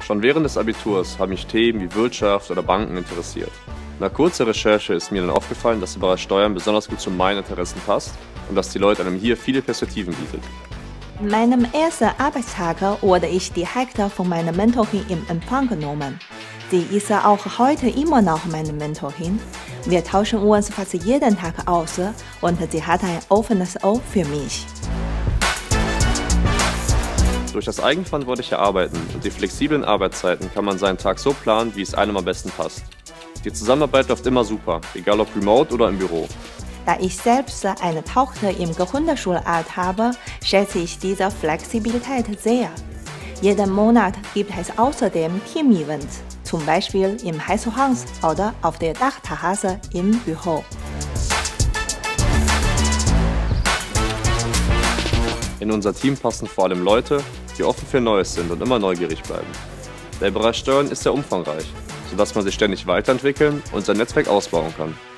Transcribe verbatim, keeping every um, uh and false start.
Schon während des Abiturs haben mich Themen wie Wirtschaft oder Banken interessiert. Nach kurzer Recherche ist mir dann aufgefallen, dass der Bereich Steuern besonders gut zu meinen Interessen passt und dass die Leute einem hier viele Perspektiven bietet. An meinem ersten Arbeitstag wurde ich direkt von meiner Mentorin im Empfang genommen. Sie ist auch heute immer noch meine Mentorin. Wir tauschen uns fast jeden Tag aus und sie hat ein offenes Ohr für mich. Durch das eigenverantwortliche Arbeiten und die flexiblen Arbeitszeiten kann man seinen Tag so planen, wie es einem am besten passt. Die Zusammenarbeit läuft immer super, egal ob remote oder im Büro. Da ich selbst eine Tochter im Grundschulalter habe, schätze ich diese Flexibilität sehr. Jeden Monat gibt es außerdem Team-Events, zum Beispiel im Heißhuhans oder auf der Dachterrasse im Büro. In unser Team passen vor allem Leute, die offen für Neues sind und immer neugierig bleiben. Der Bereich Steuern ist sehr umfangreich, sodass man sich ständig weiterentwickeln und sein Netzwerk ausbauen kann.